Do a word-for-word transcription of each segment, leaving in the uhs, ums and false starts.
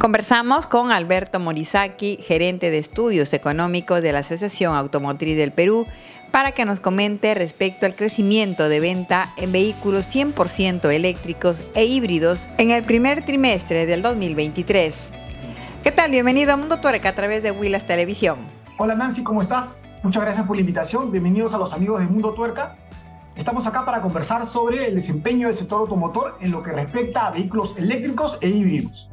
Conversamos con Alberto Morizaki, gerente de estudios económicos de la Asociación Automotriz del Perú, para que nos comente respecto al crecimiento de venta en vehículos cien por ciento eléctricos e híbridos en el primer trimestre del dos mil veintitrés. ¿Qué tal? Bienvenido a Mundo Tuerca a través de Willax Televisión. Hola Nancy, ¿cómo estás? Muchas gracias por la invitación. Bienvenidos a los amigos de Mundo Tuerca. Estamos acá para conversar sobre el desempeño del sector automotor en lo que respecta a vehículos eléctricos e híbridos.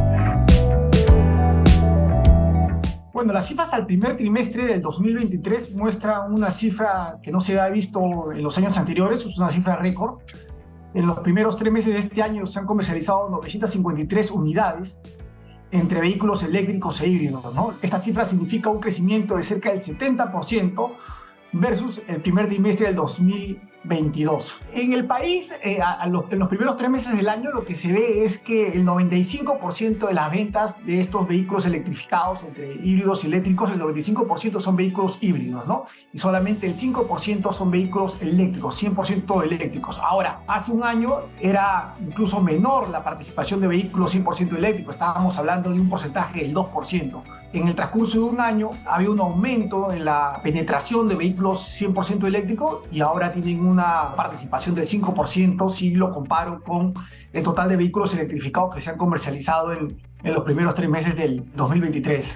Bueno, las cifras al primer trimestre del dos mil veintitrés muestran una cifra que no se había visto en los años anteriores, es una cifra récord. En los primeros tres meses de este año se han comercializado novecientas cincuenta y tres unidades entre vehículos eléctricos e híbridos, ¿no? Esta cifra significa un crecimiento de cerca del setenta por ciento versus el primer trimestre del dos mil veintidós. En el país, eh, a, a los, en los primeros tres meses del año, lo que se ve es que el noventa y cinco por ciento de las ventas de estos vehículos electrificados, entre híbridos y eléctricos, el noventa y cinco por ciento son vehículos híbridos, ¿no? Y solamente el cinco por ciento son vehículos eléctricos, cien por ciento eléctricos. Ahora, hace un año era incluso menor la participación de vehículos cien por ciento eléctricos, estábamos hablando de un porcentaje del dos por ciento. En el transcurso de un año había un aumento en la penetración de vehículos cien por ciento eléctricos y ahora tienen un una participación del cinco por ciento si lo comparo con el total de vehículos electrificados que se han comercializado en, en los primeros tres meses del dos mil veintitrés.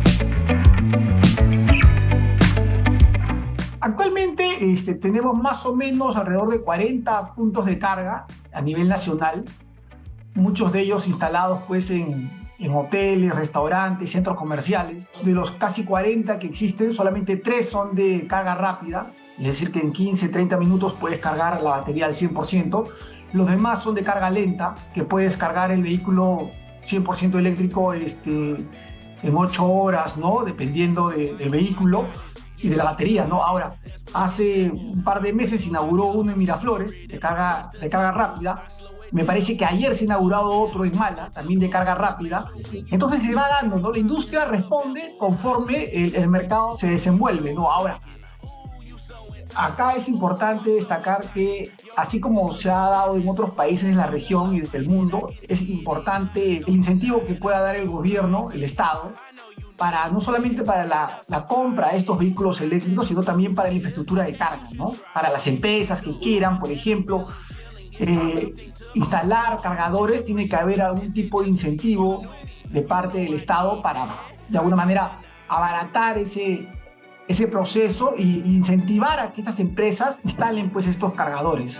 Actualmente este, tenemos más o menos alrededor de cuarenta puntos de carga a nivel nacional, muchos de ellos instalados pues en, en hoteles, restaurantes, centros comerciales. De los casi cuarenta que existen, solamente tres son de carga rápida. Es decir, que en quince a treinta minutos puedes cargar la batería al cien por ciento. Los demás son de carga lenta, que puedes cargar el vehículo cien por ciento eléctrico este, en ocho horas, ¿no? Dependiendo de, del vehículo y de la batería, ¿no? Ahora, hace un par de meses inauguró uno en Miraflores, de carga, de carga rápida. Me parece que ayer se ha inaugurado otro en Mala, también de carga rápida. Entonces se va dando, ¿no? La industria responde conforme el, el mercado se desenvuelve, ¿no? Ahora, acá es importante destacar que, así como se ha dado en otros países de la región y del mundo, es importante el incentivo que pueda dar el gobierno, el Estado, para no solamente para la, la compra de estos vehículos eléctricos, sino también para la infraestructura de carga, ¿no? Para las empresas que quieran, por ejemplo, eh, instalar cargadores, tiene que haber algún tipo de incentivo de parte del Estado para, de alguna manera, abaratar ese ese proceso e incentivar a que estas empresas instalen pues estos cargadores.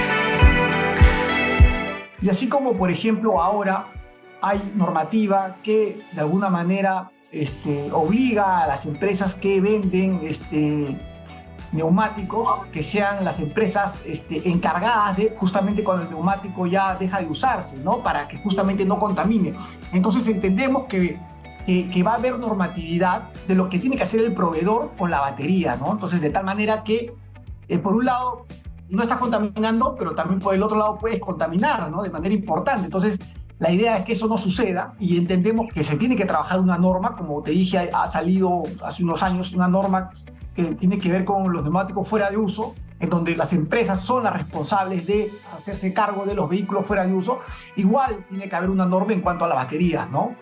Y así como por ejemplo ahora hay normativa que de alguna manera este, obliga a las empresas que venden este, neumáticos que sean las empresas este, encargadas de justamente cuando el neumático ya deja de usarse, ¿no? Para que justamente no contamine. Entonces entendemos que Eh, que va a haber normatividad de lo que tiene que hacer el proveedor con la batería, ¿no? Entonces, de tal manera que, eh, por un lado, no estás contaminando, pero también por el otro lado puedes contaminar, ¿no? De manera importante. Entonces, la idea es que eso no suceda y entendemos que se tiene que trabajar una norma, como te dije, ha, ha salido hace unos años una norma que tiene que ver con los neumáticos fuera de uso, en donde las empresas son las responsables de hacerse cargo de los vehículos fuera de uso. Igual tiene que haber una norma en cuanto a las baterías, ¿no?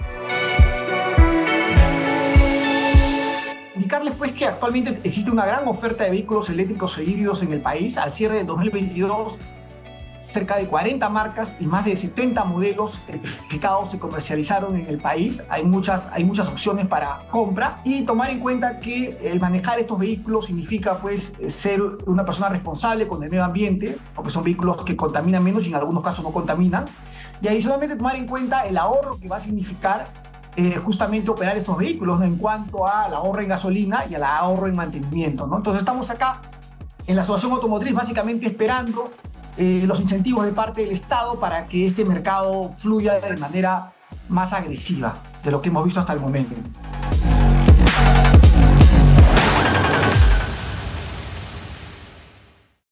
Indicarles pues que actualmente existe una gran oferta de vehículos eléctricos e híbridos en el país. Al cierre del dos mil veintidós, cerca de cuarenta marcas y más de setenta modelos electrificados se comercializaron en el país. Hay muchas, hay muchas opciones para compra y tomar en cuenta que el manejar estos vehículos significa pues ser una persona responsable con el medio ambiente, porque son vehículos que contaminan menos y en algunos casos no contaminan. Y adicionalmente tomar en cuenta el ahorro que va a significar Eh, justamente operar estos vehículos, ¿no? En cuanto al ahorro en gasolina y al ahorro en mantenimiento, ¿no? Entonces estamos acá en la Asociación Automotriz básicamente esperando eh, los incentivos de parte del Estado para que este mercado fluya de manera más agresiva de lo que hemos visto hasta el momento.